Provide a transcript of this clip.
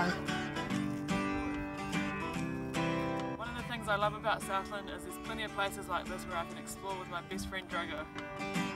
One of the things I love about Southland is there's plenty of places like this where I can explore with my best friend Drogo.